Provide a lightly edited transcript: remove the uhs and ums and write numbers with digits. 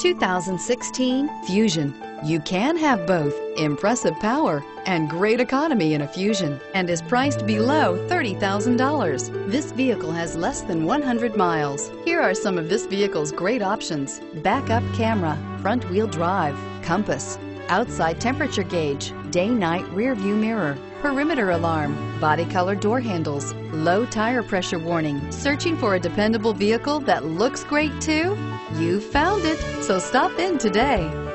2016 Fusion. You can have both impressive power and great economy in a Fusion, and is priced below $30,000. This vehicle has less than 100 miles. Here are some of this vehicle's great options: backup camera, front wheel drive, compass, outside temperature gauge, day-night rear view mirror, perimeter alarm, body color door handles, low tire pressure warning. Searching for a dependable vehicle that looks great too? You found it, so stop in today.